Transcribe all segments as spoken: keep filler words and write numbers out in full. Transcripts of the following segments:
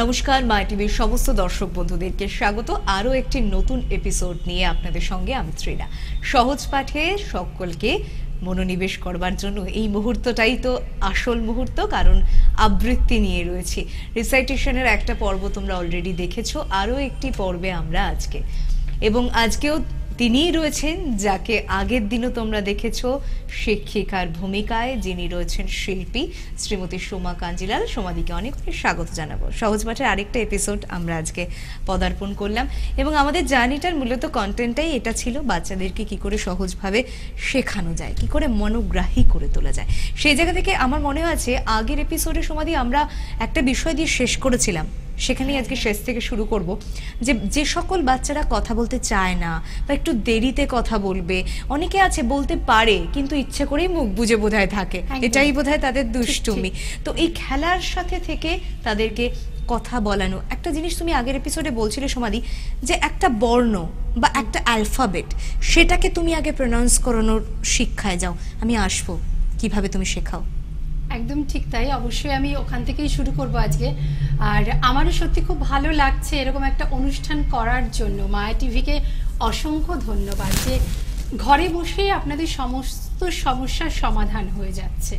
নমস্কার মাই টিভির সমস্ত দর্শক বন্ধুদেরকে স্বাগত আরো একটি নতুন এপিসোড নিয়ে আপনাদের সঙ্গে আমি ত্রিনা। সহজ পাঠে সকলকে মনোনিবেশ করবার জন্য এই মুহূর্তটাই তো আসল মুহূর্ত, কারণ আবৃত্তি নিয়ে রয়েছে। রিসাইটেশনের একটা পর্ব তোমরা অলরেডি দেখেছো, আরো একটি পর্বে আমরা আজকে, এবং আজকেও তিনিই রয়েছেন যাকে আগের দিনও তোমরা দেখেছো শিক্ষিকার ভূমিকায়, যিনি রয়েছেন শিল্পী শ্রীমতী সোমা কাঞ্জিলাল। সোমাদিকে অনেক অনেক স্বাগত জানাবো। সহজ পাঠের আরেকটা এপিসোড আমরা আজকে পদার্পণ করলাম, এবং আমাদের জার্নিটার মূলত কন্টেন্টটাই এটা ছিল, বাচ্চাদেরকে কি করে সহজভাবে শেখানো যায়, কি করে মনোগ্রাহী করে তোলা যায়। সেই জায়গা থেকে আমার মনে আছে আগের এপিসোডে সোমাদি আমরা একটা বিষয় দিয়ে শেষ করেছিলাম, সেখানেই আজকে শেষ থেকে শুরু করব। যে যে সকল বাচ্চারা কথা বলতে চায় না বা একটু দেরিতে কথা বলবে, অনেকে আছে বলতে পারে কিন্তু ইচ্ছে করেই মুখ বুজে বোধহয় থাকে, এটাই বোধহয় তাদের দুষ্টুমি। তো এই খেলার সাথে থেকে তাদেরকে কথা বলানো, একটা জিনিস তুমি আগের এপিসোডে বলছিলে সোমাদি, যে একটা বর্ণ বা একটা অ্যালফাবেট সেটাকে তুমি আগে প্রনাউন্স করানোর শিক্ষায় যাও। আমি আসবো কিভাবে তুমি শেখাও। একদম ঠিক তাই, অবশ্যই আমি ওখান থেকেই শুরু করব আজকে। আর আমারও সত্যি খুব ভালো লাগছে এরকম একটা অনুষ্ঠান করার জন্য। মায়া টিভিকে অসংখ্য ধন্যবাদ যে ঘরে বসে আপনাদের সমস্ত সমস্যার সমাধান হয়ে যাচ্ছে।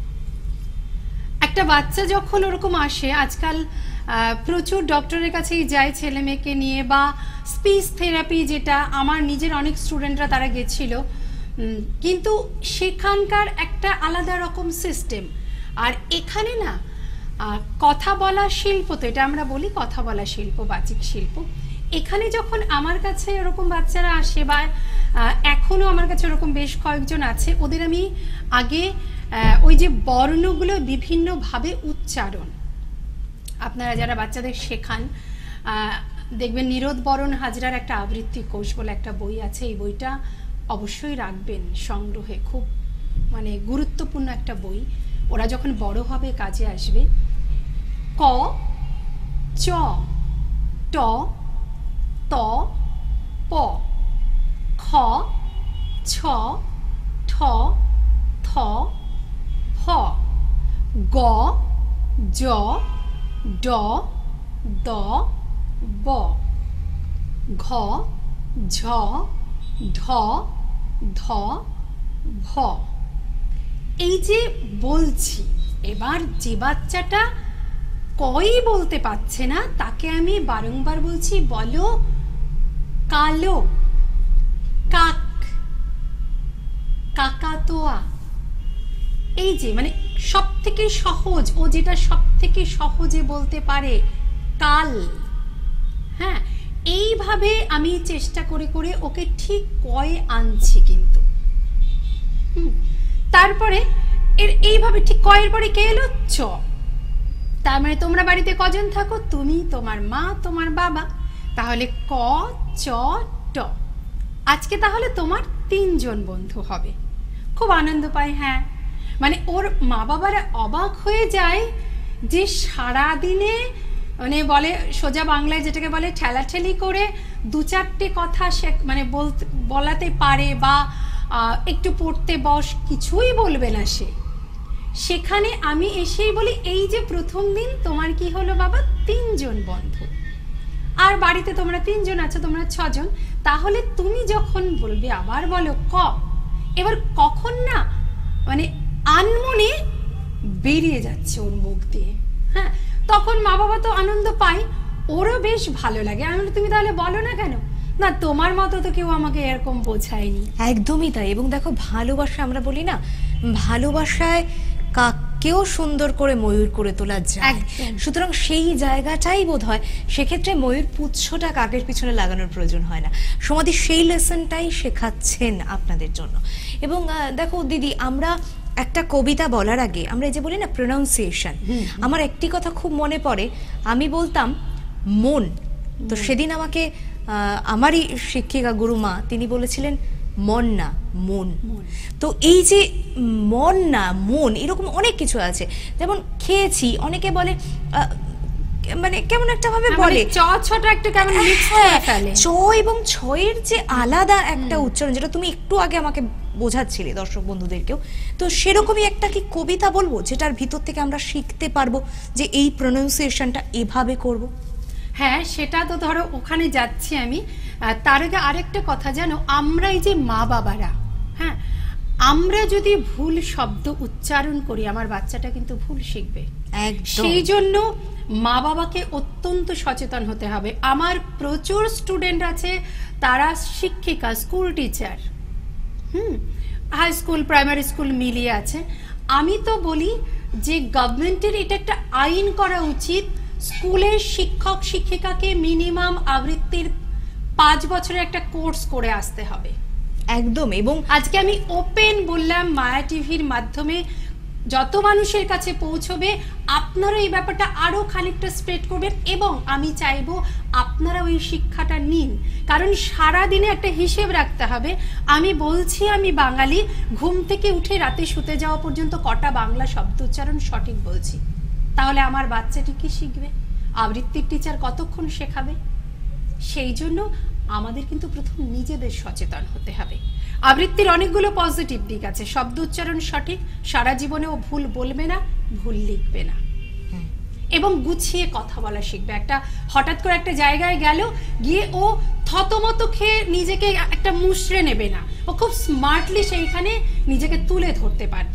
একটা বাচ্চা যখন ওরকম আসে, আজকাল প্রচুর ডক্টরের কাছেই যায় ছেলে মেয়েকে নিয়ে, বা স্পিচ থেরাপি, যেটা আমার নিজের অনেক স্টুডেন্টরা তারা গেছিল, কিন্তু সেখানকার একটা আলাদা রকম সিস্টেম। আর এখানে না কথা বলা শিল্প, তো এটা আমরা বলি কথা বলা শিল্প, বাচিক শিল্প। এখানে যখন আমার কাছে এরকম বাচ্চারা আসে, বা এখনো আমার কাছে এরকম বেশ কয়েকজন আছে, ওদের আমি আগে ওই যে বর্ণগুলো বিভিন্নভাবে উচ্চারণ, আপনারা যারা বাচ্চাদের শেখান দেখবেন নিরোধ বরণ হাজরার একটা আবৃত্তি কোষ বলে একটা বই আছে, এই বইটা অবশ্যই রাখবেন সংগ্রহে, খুব মানে গুরুত্বপূর্ণ একটা বই। ওরা যখন বড় হবে কাজে আসবে। ক, চ, ট, ত, প, খ, ছ, ঠ, থ, ফ, গ, জ, ড, দ, ব, ঘ, ঝ, ঢ, ধ, ভ। এই যে বলছি, এবার যে বাচ্চাটা কই বলতে পারছে না তাকে আমি বারংবার বলছি, বলো কালো, কাক, কাকাতোয়া। এই যে মানে সব থেকে সহজ, ও যেটা সব থেকে সহজে বলতে পারে, কাল। হ্যাঁ, এইভাবে আমি চেষ্টা করে করে ওকে ঠিক কয়ে আনছি। কিন্তু হুম তারপরে এর এইভাবে ঠিক কয়ের পরে কে এলো? চ। তার মানে তোমরা বাড়িতে কজন থাকো? তুমি, তোমার মা, তোমার বাবা। তাহলে ক, চ, ট। আজকে তাহলে তোমার তিনজন বন্ধু হবে। খুব আনন্দ পায়। হ্যাঁ, মানে ওর মা বাবারা অবাক হয়ে যায় যে সারাদিনে মানে বলে সোজা বাংলায় যেটাকে বলে ঠেলাঠেলি করে দু চারটে কথা সে মানে বলতে বলাতে পারে, বা একটু পড়তে বস, কিছুই বলবে না সে। সেখানে আমি এসেই বলি, এই যে প্রথম দিন তোমার কি হলো বাবা? তিনজন বন্ধু, আর বাড়িতে তোমরা তিনজন আছো, তোমরা ছজন। তাহলে তুমি যখন বলবে আবার বলো ক, এবার কখন না মানে আনমনে বেরিয়ে যাচ্ছে ওর মুখ দিয়ে। হ্যাঁ, তখন মা বাবা তো আনন্দ পায়, ওরও বেশ ভালো লাগে। আমি তুমি তাহলে বলো না কেন? না, তোমার মতো তো কেউ আমাকে এরকম বোঝায়নি। একদমই তাই। এবং দেখো, ভালোবাসা আমরা বলি না, ভালোবাসায় কাকেও সুন্দর করে ময়ূর করে তোলা যায়। সুতরাং সেই জায়গাটাই বোধ হয় সেক্ষেত্রে ময়ূর পুচ্ছটা কাকের পিছনে লাগানোর প্রয়োজন হয় না। সমাধি সেই লেসনটাই শেখাচ্ছেন আপনাদের জন্য। এবং দেখো দিদি, আমরা একটা কবিতা বলার আগে আমরা এই যে বলি না প্রোনাউন্সিয়েশন, আমার একটি কথা খুব মনে পড়ে। আমি বলতাম মন, তো সেদিন আমাকে আমারই শিক্ষিকা গুরুমা তিনি বলেছিলেন মন না মন। তো এই যে মন না মন, এরকম অনেক কিছু আছে। যেমন খেয়েছি, অনেকে বলে মানে কেমন একটা ভাবে বলে চ ছটা একটা কেমন মিক্স করে ফেলে। চ এবং ছয়ের যে আলাদা একটা উচ্চারণ, যেটা তুমি একটু আগে আমাকে বোঝাচ্ছিলে দর্শক বন্ধুদেরকেও, তো সেরকমই একটা কি কবিতা বলবো যেটার ভিতর থেকে আমরা শিখতে পারবো যে এই প্রোনাউন্সিয়েশনটা এভাবে করব? হ্যাঁ, সেটা তো ধরো ওখানে যাচ্ছি আমি। তার আগে আরেকটা কথা জানো, আমরা এই যে মা বাবারা, হ্যাঁ, আমরা যদি ভুল শব্দ উচ্চারণ করি আমার বাচ্চাটা কিন্তু ভুল শিখবে। সেই জন্য মা বাবাকে অত্যন্ত সচেতন হতে হবে। আমার প্রচুর স্টুডেন্ট আছে, তারা শিক্ষিকা, স্কুল টিচার, হুম, হাই স্কুল প্রাইমারি স্কুল মিলিয়ে আছে। আমি তো বলি যে গভর্নমেন্টের এটা একটা আইন করা উচিত, স্কুলের শিক্ষক শিক্ষিকাকে মিনিমাম আবৃত্তির পাঁচ বছরের একটা কোর্স করে আসতে হবে। একদম। এবং আজকে আমি ওপেন বললাম, মায়া টিভির মাধ্যমে যত মানুষের কাছে পৌঁছবে আপনারা এই ব্যাপারটা আরো খানিকটা স্প্রেড করবেন, এবং আমি চাইবো আপনারা ওই শিক্ষাটা নিন, কারণ সারা দিনে একটা হিসেব রাখতে হবে। আমি বলছি আমি বাঙালি, ঘুম থেকে উঠে রাতে শুতে যাওয়া পর্যন্ত কটা বাংলা শব্দ উচ্চারণ সঠিক বলছি, তাহলে আমার বাচ্চাটি কি শিখবে? আবৃত্তির টিচার কতক্ষণ শেখাবে? সেই জন্য আমাদের কিন্তু প্রথম নিজেদের সচেতন হতে হবে। আবৃত্তির অনেকগুলো পজিটিভ দিক আছে, শব্দ উচ্চারণ সঠিক, সারা জীবনে ও ভুল বলবে না, ভুল লিখবে না, এবং গুছিয়ে কথা বলা শিখবে। একটা হঠাৎ করে একটা জায়গায় গেল, গিয়ে ও থতমত খেয়ে নিজেকে একটা মুশড়ে নেবে না, ও খুব স্মার্টলি সেইখানে নিজেকে তুলে ধরতে পারবে।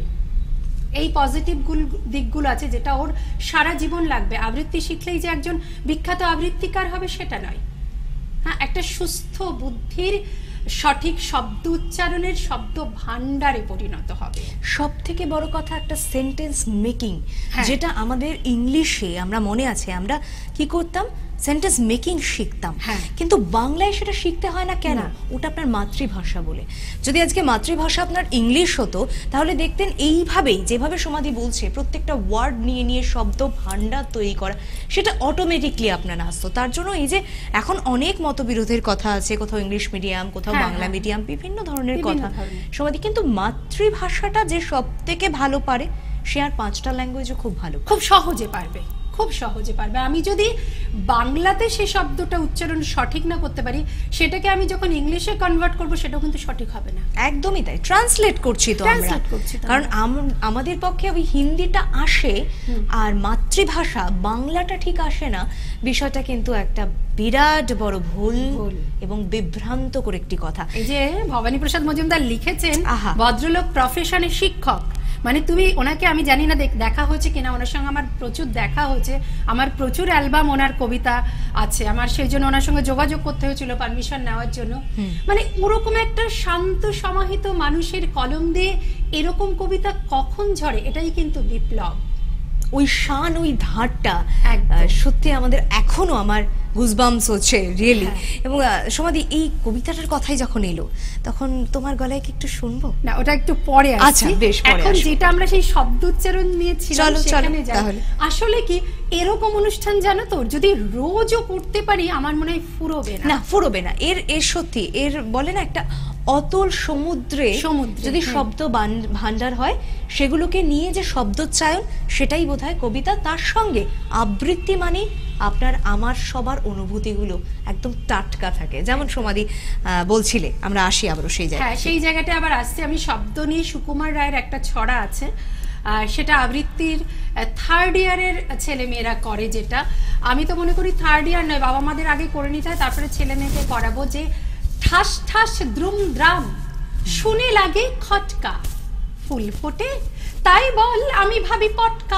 এই পজিটিভ দিকগুলো আছে যেটা ওর সারা জীবন লাগবে। আবৃত্তি শিখলেই যে একজন বিখ্যাত আবৃত্তিকার হবে সেটা নয়, হ্যাঁ, একটা সুস্থ বুদ্ধির সঠিক শব্দ উচ্চারণের শব্দ ভান্ডারে পরিণত হবে। সব থেকে বড় কথা একটা সেন্টেন্স মেকিং, যেটা আমাদের ইংলিশে আমরা মনে আছে আমরা কি করতাম, সেন্টেন্স মেকিং শিখতাম, কিন্তু বাংলায় সেটা শিখতে হয় না কেন? ওটা আপনার মাতৃভাষা বলে। যদি আজকে মাতৃভাষা আপনার ইংলিশ হতো তাহলে দেখতেন এইভাবেই যেভাবে সমাধি বলছে প্রত্যেকটা ওয়ার্ড নিয়ে নিয়ে শব্দ ভান্ডার তৈরি করা, সেটা অটোমেটিকলি আপনার আসতো। তার জন্য এই যে এখন অনেক মতবিরোধের কথা আছে, কোথাও ইংলিশ মিডিয়াম, কোথাও বাংলা মিডিয়াম, বিভিন্ন ধরনের কথা সমাধি, কিন্তু মাতৃভাষাটা যে সব থেকে ভালো পারে সে আর পাঁচটা ল্যাঙ্গুয়েজও খুব ভালো, খুব সহজে পারবে, খুব সহজে পারবে। আমি যদি বাংলাতে সে শব্দটা উচ্চারণ সঠিক না করতে পারি, সেটাকে আমি যখন ইংলিশে কনভার্ট করব সেটাও কিন্তু সঠিক হবে না। একদমই তাই, ট্রান্সলেট করছি তো আমরা, কারণ আমাদের পক্ষে ওই হিন্দিটা আসে আর মাতৃভাষা বাংলাটা ঠিক আসে না, বিষয়টা কিন্তু একটা বিরাট বড় ভুল এবং বিভ্রান্তকর একটি কথা। এই যে ভবানী প্রসাদ মজুমদার লিখেছেন, ভদ্রলোক প্রফেশনে শিক্ষক, মানে তুমি ওনাকে, আমি জানি না দেখা হয়েছে কিনা, ওনার সঙ্গে আমার প্রচুর দেখা হয়েছে, আমার প্রচুর অ্যালবাম ওনার কবিতা আছে আমার, সেই জন্য ওনার সঙ্গে যোগাযোগ করতে হয়েছিল পারমিশন নেওয়ার জন্য। মানে ওরকম একটা শান্ত সমাহিত মানুষের কলম দিয়ে এরকম কবিতা কখন ঝরে, এটাই কিন্তু বিপ্লব। ওই শান, ওই ধারটা সত্যি আমাদের এখনো আমার গুজবাম্পস হচ্ছে রিয়েলি। এবং সমাধি এই কবিতাটার কথাই যখন এলো তখন তোমার গলায় কি একটু শুনবো? না, ওটা একটু পরে আসছে। আচ্ছা, বেশ, পরে এখন যেটা আমরা সেই শব্দ উচ্চারণ নিয়েছিলাম সেখানে যাই। আসলে কি এরকম অনুষ্ঠান জানো তো, যদি রোজও করতে পারি আমার মনে হয় ফুরোবে না। না, ফুরোবে না। এর এর সত্যি এর বলে না একটা অতল সমুদ্রে যদি শব্দ ভান্ডার হয়, সেগুলোকে নিয়ে যে শব্দোচ্চারণ সেটাই বোধহয় কবিতা। তার সঙ্গে আবৃত্তি মানে আপনার আমার সবার অনুভূতিগুলো একদম টাটকা থাকে, যেমন সমাধি বলছিলে। আমরা আসি আবারও সেই জায়গায়। হ্যাঁ, সেই জায়গাটা আবার আসছে। আমি শব্দ নিয়ে সুকুমার রায়ের একটা ছড়া আছে, সেটা আবৃত্তির থার্ড ইয়ারের ছেলে মেয়েরা করে, যেটা আমি তো মনে করি থার্ড ইয়ার নয়, বাবা মাদের আগে করে নিতে হয়, তারপরে ছেলে মেয়েকে করাবো। যে ঠাস ঠাস দ্রুম দ্রাম শুনে লাগে খটকা, ফুল ফোটে তাই বল আমি ভাবি পটকা,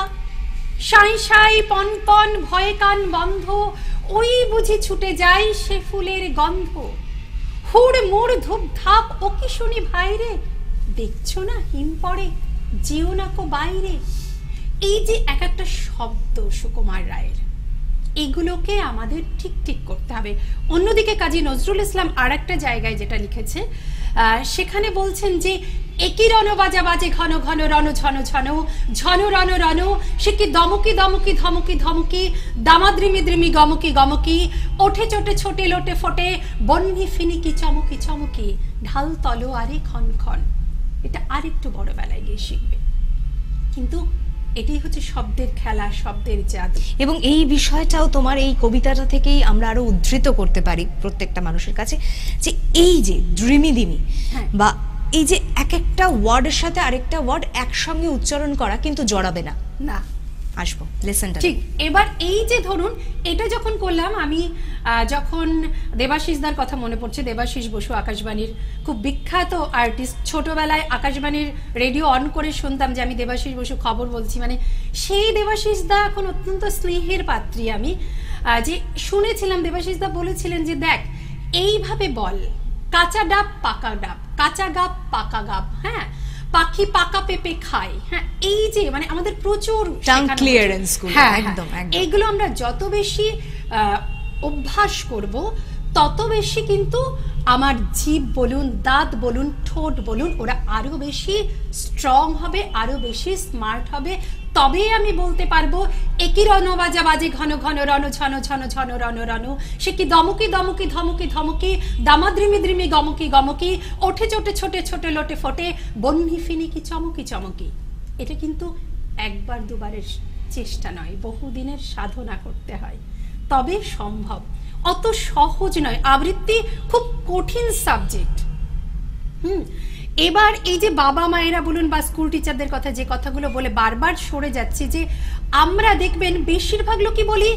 সাই সাই পন পন ভয়ে কান বন্ধ, ওই বুঝি ছুটে যাই সে ফুলের গন্ধ, হুড় মুড় ধূপ ধাপ ও কি শুনি ভাইরে, দেখছো না হিম পড়ে যেও না কো বাইরে। এই যে এক একটা শব্দ সুকুমার রায়ের, এগুলোকে আমাদের ঠিক ঠিক করতে হবে। অন্যদিকে কাজী নজরুল ইসলাম আর একটা জায়গায় যেটা লিখেছে, সেখানে বলছেন যে একই রণ বাজা বাজে ঘন ঘন রণ ঝন ঝন ঝন রণ রণ, সে কি দমকি দমকি ধমকি ধমকি, দামাদ্রিমি দ্রিমি গমকি গমকি, ওঠে চোটে ছোটে লোটে ফোটে, বন্যি ফিনিকি চমকি চমকি, ঢাল তলোয়ারে খন খন। এটা আরেকটু বড় বেলায় গিয়ে শিখবে, কিন্তু এটাই হচ্ছে শব্দের খেলা, শব্দের জাদু। এবং এই বিষয়টাও তোমার এই কবিতাটা থেকেই আমরা আরো উদ্ধৃত করতে পারি প্রত্যেকটা মানুষের কাছে, যে এই যে দ্রিমি দিমি বা এই যে এক একটা ওয়ার্ডের সাথে আরেকটা ওয়ার্ড একসঙ্গে উচ্চারণ করা কিন্তু জড়াবে না। না, আসবো লেসনটা ঠিক। এবার এই যে ধরুন এটা যখন করলাম আমি, যখন দেবাশিসদার কথা মনে পড়ছে, দেবাশিস বসু আকাশবাণীর খুব বিখ্যাত আর্টিস্ট, ছোটবেলায় আকাশবাণীর রেডিও অন করে শুনতাম যে আমি দেবাশিস বসু খবর বলছি, মানে সেই দেবাশিসদা এখন অত্যন্ত স্নেহের পাত্রী আমি, যে শুনেছিলাম দেবাশিসদা বলেছিলেন যে দেখ এইভাবে বল, কাঁচা ডাব পাকা ডাব, কাঁচা গাব পাকা গাব, হ্যাঁ, পাখি পাকা পেঁপে খায়, হ্যাঁ, এই যে মানে আমাদের প্রচুর টাং ক্লিয়ারেন্স গুলো, হ্যাঁ, একদম একদম এইগুলো আমরা যত বেশি অভ্যাস করব তত বেশি কিন্তু আমার জিভ বলুন, দাঁত বলুন, ঠোঁট বলুন, ওরা আরো বেশি স্ট্রং হবে, আরো বেশি স্মার্ট হবে। তবে আমি বলতে পারবো একই রণ বাজা বাজে ঘন ঘন রণ ঝন ঝন ঝন রণ রণ, সে কি দমকি দমকি ধমকি ধমকি, দামাদ্রিমি দ্রিমি গমকি গমকি, ওঠে চোটে ছোটে ছোটে লোটে ফোটে, বন্যি ফিনিকি চমকি চমকি। এটা কিন্তু একবার দুবারের চেষ্টা নয়, বহুদিনের সাধনা করতে হয়, তবে সম্ভব। অত সহজ নয়, আবৃত্তি খুব কঠিন সাবজেক্ট। হুম এবার এই যে বাবা মায়েরা বলুন বা স্কুল টিচারদের কথা, যে কথাগুলো বলে বারবার সরে যাচ্ছে, যে আমরা দেখবেন বেশিরভাগ লোকই বলি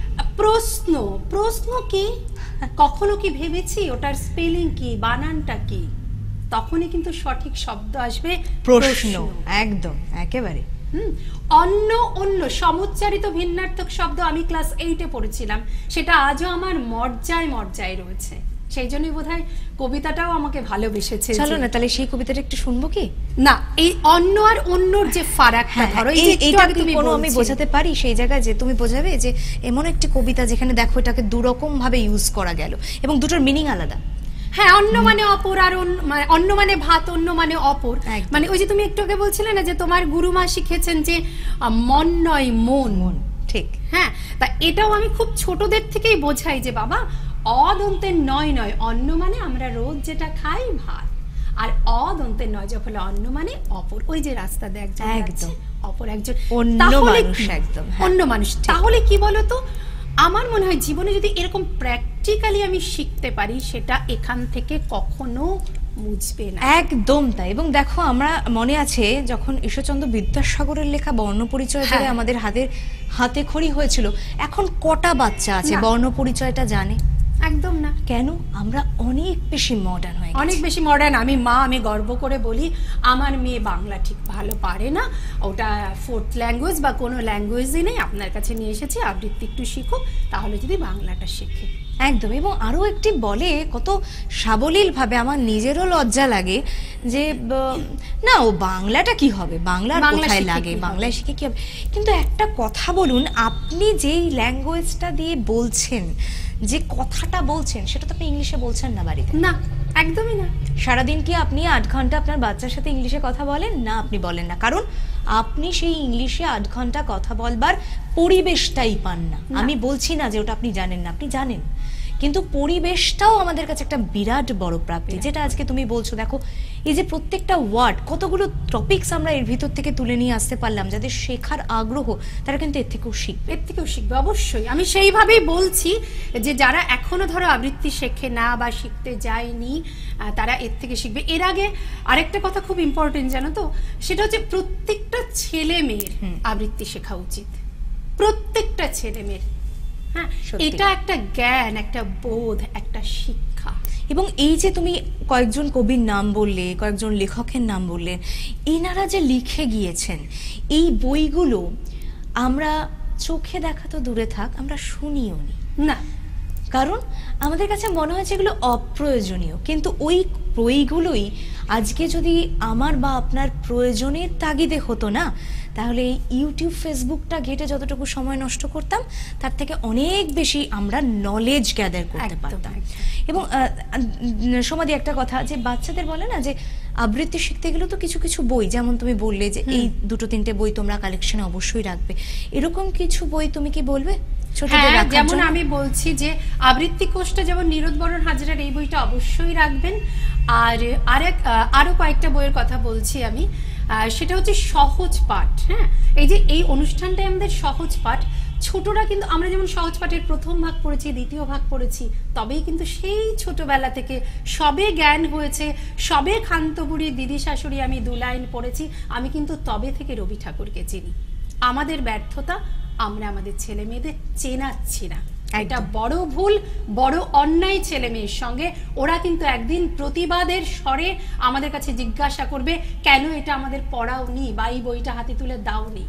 প্রশ্ন, প্রশ্ন কি, কখনো কি ভেবেছি ওটার স্পেলিং কি, বানানটা কি, তখনই কিন্তু সঠিক শব্দ আসবে প্রশ্ন। একদম একেবারে। হুম অন্য অন্য সমুচ্চারিত ভিন্নার্থক শব্দ আমি ক্লাস এইটে পড়েছিলাম, সেটা আজও আমার মর্যায় মর্যায় রয়েছে। সেই জন্যই বোধহয় কবিতাটাও আমাকে ভালোবেসেছে। চলো না তাহলে সেই কবিতাটা একটু শুনবো কি? না, এই অন্য আর অন্যর যে ফারাকটা, ধরো এই যে এইটা কি কোনো আমি বোঝাতে পারি সেই জায়গায়, যে তুমি বোঝাবে যে এমন একটি কবিতা যেখানে দেখো এটাকে দুরকম ভাবে ইউজ করা গেল এবং দুটোর মিনিং আলাদা। হ্যাঁ, অন্য মানে অপর, আর অন্য মানে ভাত, অন্য মানে অপর। মানে ওই যে তুমি একটু আগে বলছিলে না যে তোমার গুরুমা শিখেছেন যে মন নয় মন, মন ঠিক। হ্যাঁ, তা এটাও আমি খুব ছোটদের থেকেই বোঝাই যে বাবা অদন্তের নয় নয়, অন্য মানে আমরা রোজ যেটা খাই ভাত, আর অদন্তের নয় যখন অন্য মানে অপর, ওই যে রাস্তা দেখ একজন অপর একজন অন্য মানুষ, একদম অন্য মানুষ। তাহলে কি বলতো, আমার মনে হয় জীবনে যদি এরকম প্র্যাকটিক্যালি আমি শিখতে পারি, সেটা এখান থেকে কখনো মুছবে না। একদম তাই। এবং দেখো আমরা মনে আছে যখন ঈশ্বরচন্দ্র বিদ্যাসাগরের লেখা বর্ণপরিচয় ধরে আমাদের হাতের হাতে খড়ি হয়েছিল, এখন কটা বাচ্চা আছে বর্ণপরিচয়টা জানে? একদম না। কেন? আমরা অনেক বেশি মডার্ন হয়ে গেছি, অনেক বেশি মডার্ন। আমি মা, আমি গর্ব করে বলি আমার মেয়ে বাংলা ঠিক ভালো পারে না, ওটা ফোর্থ ল্যাঙ্গুয়েজ বা কোনো ল্যাঙ্গুয়েজই নেই, আপনার কাছে নিয়ে এসেছি আবৃত্তি একটু শিখো, তাহলে যদি বাংলাটা শেখে। একদম। এবং আরো একটি বলে কত সাবলীল ভাবে, আমার নিজেরও লজ্জা লাগে যে না ও বাংলাটা কি হবে, বাংলার কোথায় লাগে, বাংলায় শিখে কি হবে। কিন্তু একটা কথা বলুন, আপনি যেই ল্যাঙ্গুয়েজটা দিয়ে বলছেন, যে কথাটা বলছেন, সেটা তো আপনি ইংলিশে বলছেন না বাড়িতে। না, একদমই না। সারাদিন কি আপনি আট ঘন্টা আপনার বাচ্চার সাথে ইংলিশে কথা বলেন? না, আপনি বলেন না, কারণ আপনি সেই ইংলিশে আট ঘন্টা কথা বলবার পরিবেশটাই পান না। আমি বলছি না যে ওটা আপনি জানেন না, আপনি জানেন, কিন্তু পরিবেশটাও আমাদের কাছে একটা বিরাট বড় প্রাপ্তি। যেটা আজকে তুমি বলছো, দেখো এই যে প্রত্যেকটা ওয়ার্ড, কতগুলো টপিকস আমরা এর ভিতর থেকে তুলে নিয়ে আসতে পারলাম, যাদের শেখার আগ্রহ তারা কিন্তু এর থেকেও শিখবে, এর থেকেও শিখবে অবশ্যই। আমি সেইভাবেই বলছি যে যারা এখনো ধরো আবৃত্তি শেখে না বা শিখতে যায়নি, তারা এর থেকে শিখবে। এর আগে আরেকটা কথা খুব ইম্পর্টেন্ট জানো তো, সেটা হচ্ছে প্রত্যেকটা ছেলে মেয়ের আবৃত্তি শেখা উচিত, প্রত্যেকটা ছেলে মেয়ের। হ্যাঁ, এটা একটা জ্ঞান, একটা বোধ, একটা শিক্ষা। এবং এই যে তুমি কয়েকজন কবির নাম বললে, কয়েকজন লেখকের নাম বললেন, এনারা যে লিখে গিয়েছেন এই বইগুলো আমরা চোখে দেখা তো দূরে থাক, আমরা শুনিও নি না, কারণ আমাদের কাছে মনে হয়েছে এগুলো অপ্রয়োজনীয়। কিন্তু ওই বইগুলোই আজকে যদি আমার বা আপনার প্রয়োজনের তাগিদে হতো না, তাহলে এই ইউটিউব ফেসবুকটা ঘেটে যতটুকু সময় নষ্ট করতাম, তার থেকে অনেক বেশি আমরা নলেজ গ্যাদার করতে পারতাম। এবং সমাধি একটা কথা, যে বাচ্চাদের বলে না যে আবৃত্তি শিখতে গেলে তো কিছু কিছু বই, যেমন তুমি বললে যে এই দুটো তিনটে বই তোমরা কালেকশনে অবশ্যই রাখবে, এরকম কিছু বই তুমি কি বলবে? হ্যাঁ, যেমন আমি বলছি যে আবৃত্তি কোষটা যেমন নীরদ বরণ হাজরার, এই বইটা অবশ্যই রাখবেন। আর আরেক আরো কয়েকটা বইয়ের কথা বলছি আমি, সেটা হচ্ছে সহজ পাঠ। হ্যাঁ, এই যে এই অনুষ্ঠানটাই আমাদের সহজ পাঠ, ছোটরা কিন্তু আমরা যেমন সহজ পাঠের প্রথম ভাগ পড়েছি, দ্বিতীয় ভাগ পড়েছি, তবেই কিন্তু সেই ছোটবেলা থেকে সবে জ্ঞান হয়েছে, সবে ক্ষান্তপুরী দিদি শাশুড়ি আমি দু লাইন পড়েছি, আমি কিন্তু তবে থেকে রবি ঠাকুরকে চিনি। আমাদের ব্যর্থতা, আমরা আমাদের ছেলে মেয়েদের চেনাচ্ছি না, এটা বড় ভুল, বড় অন্যায় ছেলে মেয়ের সঙ্গে। ওরা কিন্তু একদিন প্রতিবাদের স্বরে আমাদের কাছে জিজ্ঞাসা করবে কেন এটা আমাদের পড়াও নি বা এই বইটা হাতে তুলে দাও নি।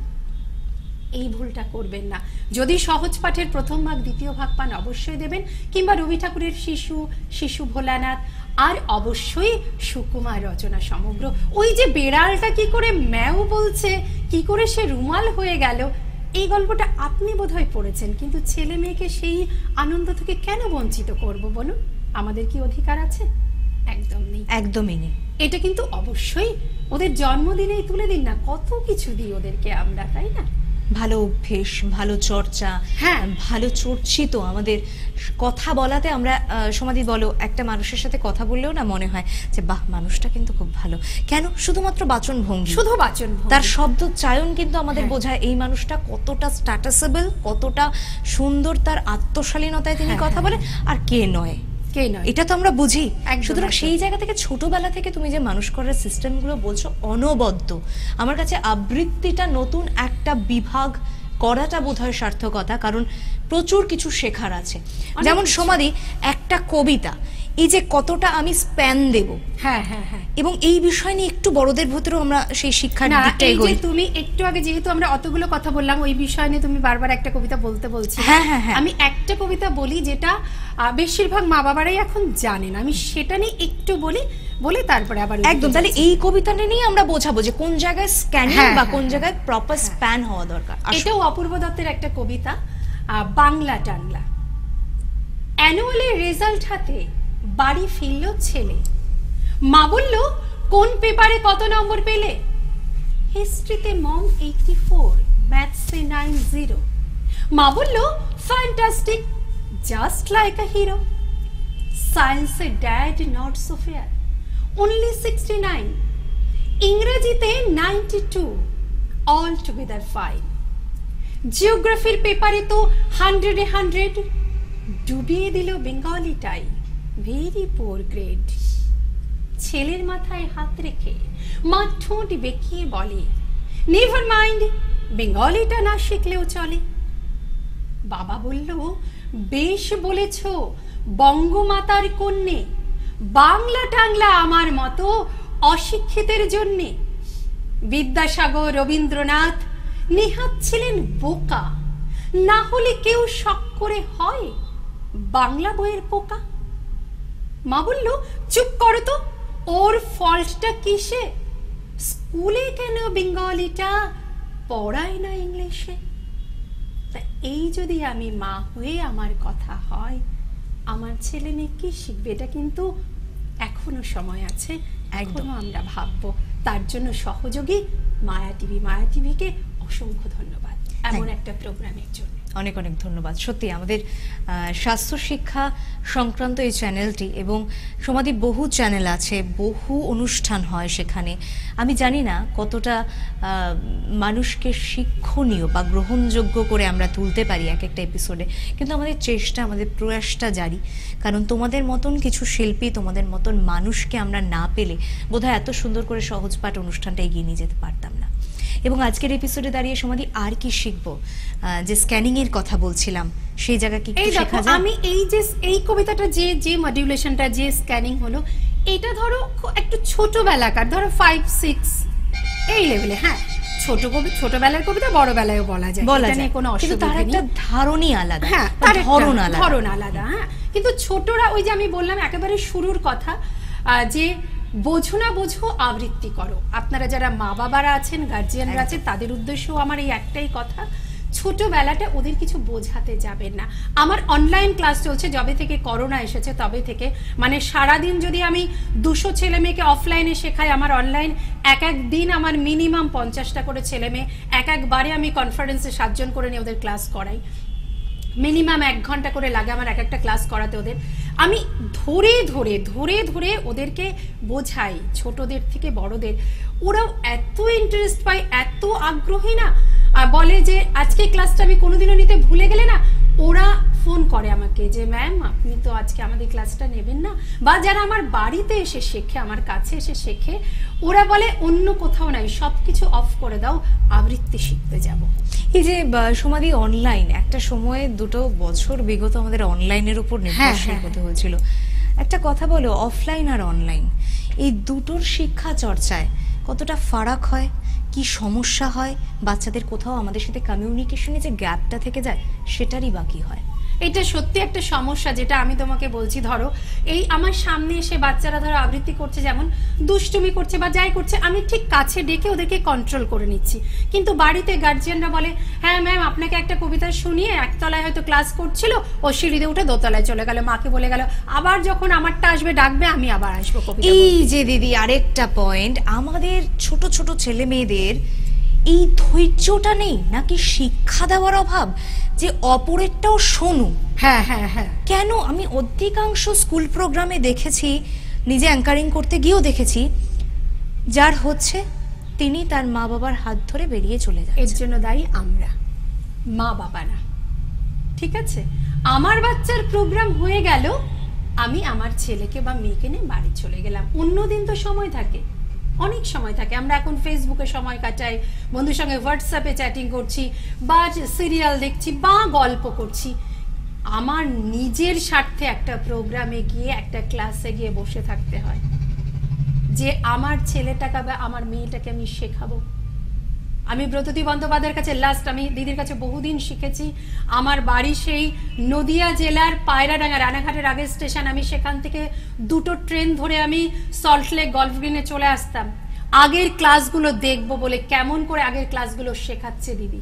এই ভুলটা করবেন না। যদি সহজ পাঠের প্রথম ভাগ দ্বিতীয় ভাগ পান অবশ্যই দেবেন, কিংবা রবি ঠাকুরের শিশু, শিশু ভোলানাথ, আর অবশ্যই সুকুমার রচনা সমগ্র। ওই যে বেড়ালটা কি করে ম্যাও বলছে, কি করে সে রুমাল হয়ে গেল, এই গল্পটা আপনি বোধহয় পড়েছেন, কিন্তু ছেলে মেয়েকে সেই আনন্দ থেকে কেন বঞ্চিত করব বলুন? আমাদের কি অধিকার আছে? একদম নেই, একদমই নেই। এটা কিন্তু অবশ্যই ওদের জন্মদিনেই তুলে দিন না, কত কিছু দিই ওদেরকে আমরা, তাই না? ভালো অভ্যেস, ভালো চর্চা, হ্যাঁ, ভালো চর্চিত আমাদের কথা বলাতে আমরা সমাধি বলো, একটা মানুষের সাথে কথা বললেও না মনে হয় যে বাহ, মানুষটা কিন্তু খুব ভালো। কেন? শুধুমাত্র বাচন ভঙ্গি, শুধু বাচন ভঙ্গি, তার শব্দ চায়ন কিন্তু আমাদের হ্যাঁ, বোঝায় এই মানুষটা কতটা স্ট্যাটাসেবল, কতটা সুন্দর তার আত্মশালীনতায় তিনি হ্যাঁ, কথা হ্যাঁ, বলেন, আর কে নয়, কে নয়, এটা তো আমরা বুঝি। একদম, সুতরাং একদম। সেই জায়গা থেকে ছোটবেলা থেকে তুমি যে মানুষ করার সিস্টেমগুলো বলছো অনবদ্য, আমার কাছে আবৃত্তিটা নতুন একটা বিভাগ করাটা বোধহয় সার্থকতা, কারণ প্রচুর কিছু শেখার আছে। যেমন সমাধি একটা কবিতা, এই যে কতটা আমি স্প্যান দেব, হ্যাঁ হ্যাঁ হ্যাঁ, এবং এই বিষয় নিয়ে একটু বড়দের ভেতরেও আমরা সেই শিক্ষার দিকটা এগোই। তুমি একটু আগে যেহেতু আমরা অতগুলো কথা বললাম ওই বিষয় নিয়ে, তুমি বারবার একটা কবিতা বলতে বলছি, হ্যাঁ হ্যাঁ হ্যাঁ, আমি একটা কবিতা বলি যেটা বেশিরভাগ মা বাবারাই এখন জানেন, আমি সেটা নিয়ে একটু বলি, বলে তারপরে আবার একদম। তাহলে এই কবিতাটা নিয়ে আমরা বোঝাবো যে কোন জায়গায় স্ক্যানিং বা কোন জায়গায় প্রপার স্প্যান হওয়া দরকার। এটাও অপূর্ব দত্তের একটা কবিতা, বাংলা টাংলা। অ্যানুয়ালের রেজাল্ট হাতে বাড়ি ফিরল ছেলে, মা বলল কোন পেপারে কত নম্বর পেলে? হিস্ট্রিতে মম এইটটি ফোর, ম্যাথসে নাইন জিরো। মা বলল fantastic, just like a hero. সায়েন্সে dad not so fair, only sixty nine. ইংরেজিতে ninety two, all together fine. জিওগ্রাফির পেপারে তো হান্ড্রেডে হান্ড্রেড, ডুবিয়ে দিল বেঙ্গলিটাই, ভেরি পোর গ্রেড। ছেলের মাথায় হাত রেখে মা ঠোঁট বেঁকিয়ে বলে নেভার মাইন্ড, বেঙ্গলিটা না শিখলেও চলে। বাবা বলল বেশ বলেছ বঙ্গমাতার কন্যে, বাংলা টাংলা আমার মতো অশিক্ষিতের জন্যে। বিদ্যাসাগর, রবীন্দ্রনাথ নেহাত ছিলেন বোকা, না হলে কেউ শখ করে হয় বাংলা বইয়ের পোকা। মা বলল চুপ করো তো, ওর ফল্টটা কিসে? স্কুলে কেন বেঙ্গলিটা পড়ায় না ইংলিশে? তা এই যদি আমি মা হয়ে আমার কথা হয়, আমার ছেলে মেয়ে কি শিখবে? এটা কিন্তু এখনো সময় আছে, এখনো আমরা ভাববো। তার জন্য সহযোগী মায়া টিভি, মায়া টিভিকে অসংখ্য ধন্যবাদ এমন একটা প্রোগ্রামের জন্য। অনেক অনেক ধন্যবাদ। সত্যি আমাদের স্বাস্থ্য শিক্ষা সংক্রান্ত এই চ্যানেলটি, এবং সমাধি বহু চ্যানেল আছে, বহু অনুষ্ঠান হয় সেখানে। আমি জানি না কতটা মানুষকে শিক্ষণীয় বা গ্রহণযোগ্য করে আমরা তুলতে পারি এক একটা এপিসোডে, কিন্তু আমাদের চেষ্টা, আমাদের প্রয়াসটা জারি। কারণ তোমাদের মতন কিছু শিল্পী, তোমাদের মতন মানুষকে আমরা না পেলে বোধহয় এত সুন্দর করে সহজ পাঠ অনুষ্ঠানটা এগিয়ে নিয়ে যেতে পারতাম না। এবং আজকের এপিসোডে দাঁড়িয়ে সমাধি আর কি শিখবো? যে স্ক্যানিং এর কথা বলছিলাম, সেই জায়গা কি এই দেখো, আমি এই যে এই কবিতাটা যে যে মডিউলেশনটা, যে স্ক্যানিং হলো, এটা ধরো একটু ছোটবেলাকার, ধরো ফাইভ সিক্স এই লেভেলে। হ্যাঁ, ছোট কবি, ছোটবেলার কবিতা বড় বেলায়ও বলা যায়, এটা নিয়ে কোনো অসুবিধা নেই। একটা ধারণই আলাদা, হ্যাঁ, তার ধরন আলাদা, ধরন আলাদা। হ্যাঁ, কিন্তু ছোটরা ওই যে আমি বললাম একেবারে শুরুর কথা, যে বোঝো না বোঝো আবৃত্তি করো। আপনারা যারা মা বাবারা আছেন, গার্জিয়ানরা আছেন, তাদের উদ্দেশ্যেও আমার এই একটাই কথা, ছোটবেলাটা ওদের কিছু বোঝাতে যাবেন না। আমার অনলাইন ক্লাস চলছে যবে থেকে করোনা এসেছে, তবে থেকে, মানে সারাদিন যদি আমি দুশো ছেলে মেয়েকে অফলাইনে শেখাই, আমার অনলাইন এক এক দিন আমার মিনিমাম পঞ্চাশটা করে ছেলে মেয়ে, এক একবারে আমি কনফারেন্সে সাতজন করে নিয়ে ওদের ক্লাস করাই। মিনিমাম এক ঘন্টা করে লাগে আমার এক একটা ক্লাস করাতে ওদের। আমি ধরে ধরে ধরে ধরে ওদেরকে বোঝাই, ছোটদের থেকে বড়দের। ওরাও এত ইন্টারেস্ট পায়, এত আগ্রহী না, আর বলে যে আজকে ক্লাসটা আমি কোনোদিনও নিতে ভুলে গেলে না, ওরা ফোন করে আমাকে যে ম্যাম আপনি তো আজকে আমাদের ক্লাসটা নেবেন না। বা যারা আমার বাড়িতে এসে শেখে, আমার কাছে এসে শেখে, ওরা বলে অন্য কোথাও নাই, সবকিছু অফ করে দাও, আবৃত্তি শিখতে যাব। এই যে সমাধি অনলাইন, একটা সময়ে দুটো বছর বিগত আমাদের অনলাইনের উপর নির্ভরশীল হতে হয়েছিল। একটা কথা বলো, অফলাইন আর অনলাইন এই দুটোর শিক্ষা চর্চায় কতটা ফারাক হয়, কি সমস্যা হয়, বাচ্চাদের কোথাও আমাদের সাথে কমিউনিকেশনে যে গ্যাপটা থেকে যায় সেটারই বাকি হয়। এটা সত্যি একটা সমস্যা, যেটা আমি তোমাকে বলছি। ধরো এই আমার সামনে এসে বাচ্চারা ধরো আবৃত্তি করছে, যেমন দুষ্টুমি করছে বা যাই করছে, আমি ঠিক কাছে ডেকে ওদেরকে কন্ট্রোল করে নিচ্ছি। কিন্তু বাড়িতে গার্জিয়ানরা বলে হ্যাঁ ম্যাম আপনাকে একটা কবিতা শুনিয়ে একতলায় হয়তো ক্লাস করছিল, ও সিঁড়িতে উঠে দোতলায় চলে গেল, মাকে বলে গেল, আবার যখন আমারটা আসবে ডাকবে আমি আবার আসবো কবিতা। এই যে দিদি আরেকটা পয়েন্ট, আমাদের ছোট ছোট ছেলে মেয়েদের এই ধৈর্যটা নেই নাকি শিক্ষা দেওয়ার অভাব যে অপরেরটাও শোনো। হ্যাঁ হ্যাঁ হ্যাঁ কেন আমি অধিকাংশ স্কুল প্রোগ্রামে দেখেছি, নিজে অ্যাঙ্কারিং করতে গিয়েও দেখেছি, যার হচ্ছে তিনি তার মা বাবার হাত ধরে বেরিয়ে চলে যান। এর জন্য দায়ী আমরা, মা বাবা না। ঠিক আছে, আমার বাচ্চার প্রোগ্রাম হয়ে গেল, আমি আমার ছেলেকে বা মেয়েকে নিয়ে বাড়ি চলে গেলাম। অন্যদিন তো সময় থাকে, অনেক সময় থাকে। আমরা এখন ফেসবুকে সময় কাটাই, বন্ধুর সঙ্গে হোয়াটসঅ্যাপে চ্যাটিং করছি, বা সিরিয়াল দেখছি, বা গল্প করছি। আমার নিজের স্বার্থে একটা প্রোগ্রামে গিয়ে, একটা ক্লাসে গিয়ে বসে থাকতে হয়, যে আমার ছেলেটাকে বা আমার মেয়েটাকে আমি শেখাবো। আমি ব্রততী বন্দ্যোপাধ্যায়ের কাছে লাস্ট, আমি দিদির কাছে বহুদিন শিখেছি। আমার বাড়ি সেই নদিয়া জেলার পায়রাডাঙ্গা, রানাঘাটের আগের স্টেশন। আমি সেখান থেকে দুটো ট্রেন ধরে আমি সল্টলেক গলফ গ্রিনে চলে আসতাম আগের ক্লাসগুলো দেখবো বলে। কেমন করে আগের ক্লাসগুলো শেখাচ্ছে দিদি।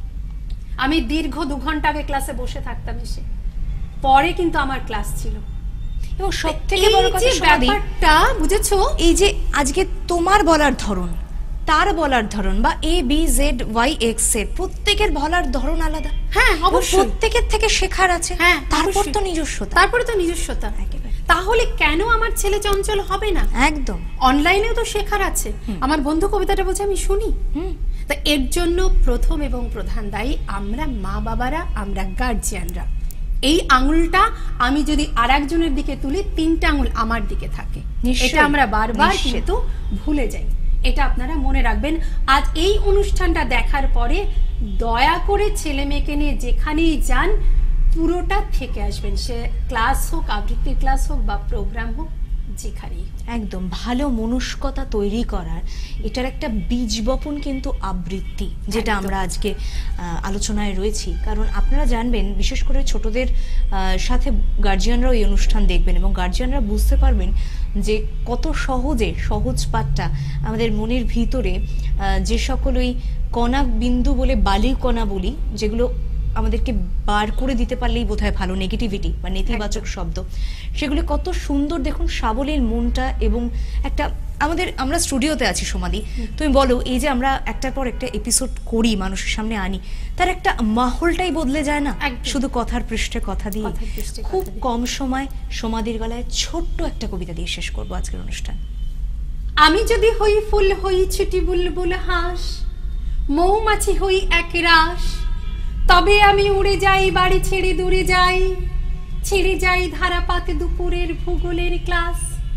আমি দীর্ঘ দু ঘন্টা আগে ক্লাসে বসে থাকতাম এসে, পরে কিন্তু আমার ক্লাস ছিল। এবং সব থেকে বড় কথা ব্যাপারটা বুঝেছো, এই যে আজকে তোমার বলার ধরন, তার বলার ধরন, বা A B Z Y X এর প্রত্যেকের বলার ধরন আলাদা। হ্যাঁ অবশ্যই, প্রত্যেকের থেকে শেখার আছে। হ্যাঁ তারপর তো নিজস্বতা, তারপরে তো নিজস্বতা। তাহলে কেন আমার ছেলে চঞ্চল হবে না? একদম। অনলাইনেও তো শেখার আছে। আমার বন্ধু কবিতাটা বলছে আমি শুনি। তা এর জন্য প্রথম এবং প্রধান দায়ী আমরা মা বাবারা, আমরা গার্জিয়ানরা। এই আঙুলটা আমি যদি আর একজনের দিকে তুলি, তিনটা আঙুল আমার দিকে থাকে। এটা আমরা বারবার কিন্তু ভুলে যাই। এটা আপনারা মনে রাখবেন। আজ এই অনুষ্ঠানটা দেখার পরে দয়া করে ছেলে মেয়েকে নিয়ে যেখানেই যান, পুরোটা থেকে আসবেন। সে ক্লাস হোক, আবৃত্তির ক্লাস হোক বা প্রোগ্রাম হোক, যেখানেই। একদম ভালো মনস্কতা তৈরি করার এটার একটা বীজ বপন কিন্তু আবৃত্তি, যেটা আমরা আজকে আলোচনায় রয়েছি। কারণ আপনারা জানবেন, বিশেষ করে ছোটদের সাথে গার্জিয়ানরাও এই অনুষ্ঠান দেখবেন এবং গার্জিয়ানরা বুঝতে পারবেন যে কত সহজে সহজ পাঠটা আমাদের মনের ভিতরে যে সকল ওই কণা বিন্দু বলে বালি কণা বলি, যেগুলো আমাদেরকে বার করে দিতে পারলেই বোধহয় ভালো, নেগেটিভিটি বা নেতিবাচক শব্দ, সেগুলো কত সুন্দর দেখুন সাবলীল মনটা। এবং একটা আমাদের, আমরা স্টুডিওতে আছি সমাধি, তুমি বলো, এই যে আমরা একটার পর একটা এপিসোড করি, মানুষের সামনে আনি, তার একটা মাহলটাই বদলে যায় না শুধু কথার পৃষ্ঠে কথা দিয়ে। খুব কম সময় সমাধির গলায় ছোট্ট একটা কবিতা দিয়ে শেষ করবো আজকের অনুষ্ঠান। আমি যদি হই ফুল হই ছিটি বুলবুল হাঁস, মৌমাছি হই এক রাস, তবে আমি উড়ে যাই বাড়ি ছেড়ে দূরে যাই, ছেড়ে যাই ধারাপাতে দুপুরের ভূগোলের ক্লাস।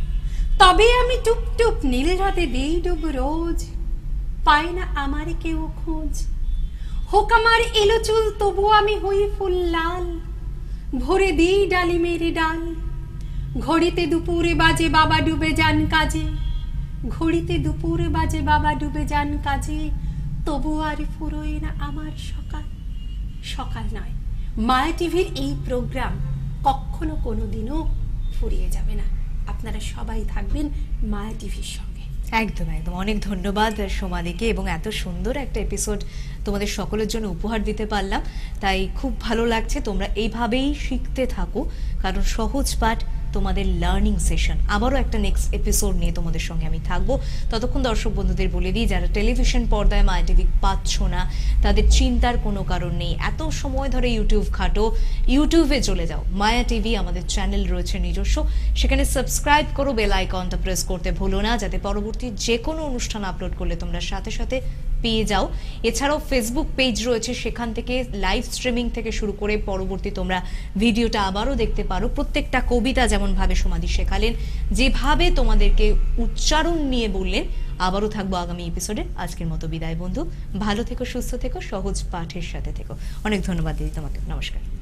তবে আমি টুপ টুপ নীল রাতে দেই ডুব রোজ, পাই না আমার কেউ খোঁজ। হোক আমার এলো চুল তবু আমি হই ফুল লাল, ভরে দিই ডালি মেরে ডাল। ঘড়িতে দুপুরে বাজে বাবা ডুবে যান কাজে, ঘড়িতে দুপুরে বাজে বাবা ডুবে যান কাজে, তবু আর ফুরোয় না আমার সকাল। সকাল নয়, মায়া টিভির এই প্রোগ্রাম কখনো কোনোদিনও ফুরিয়ে যাবে না। আপনারা সবাই থাকবেন মায়া টিভির সঙ্গে। একদম একদম। অনেক ধন্যবাদ সমাধিকে, এবং এত সুন্দর একটা এপিসোড তোমাদের সকলের জন্য উপহার দিতে পারলাম, তাই খুব ভালো লাগছে। তোমরা এইভাবেই শিখতে থাকো, কারণ সহজ পাঠ তোমাদের লার্নিং সেশন। আবারও একটা নেক্সট এপিসোড নিয়ে তোমাদের সঙ্গে আমি থাকবো। ততক্ষণ দর্শক বন্ধুদের বলে দিই, যারা টেলিভিশন পর্দায় মায়া টিভি পাচ্ছ না তাদের চিন্তার কোনো কারণ নেই। এত সময় ধরে ইউটিউব ঘাটো, ইউটিউবে চলে যাও, মায়া টিভি আমাদের চ্যানেল রয়েছে নিজস্ব, সেখানে সাবস্ক্রাইব করো, বেল আইকনটা প্রেস করতে ভুলো না, যাতে পরবর্তী যে কোনো অনুষ্ঠান আপলোড করলে তোমরা সাথে সাথে পেয়ে যাও। এছাড়াও ফেসবুক পেজ রয়েছে, সেখান থেকে লাইভ স্ট্রিমিং থেকে শুরু করে পরবর্তী তোমরা ভিডিওটা আবারও দেখতে পারো। প্রত্যেকটা কবিতা যেমন ভাবে সমাধি শেখালেন, যেভাবে তোমাদেরকে উচ্চারণ নিয়ে বললেন, আবারও থাকবো আগামী এপিসোডে। আজকের মতো বিদায় বন্ধু, ভালো থেকো, সুস্থ থেকো, সহজ পাঠের সাথে থেকো। অনেক ধন্যবাদ দিদি তোমাকে, নমস্কার।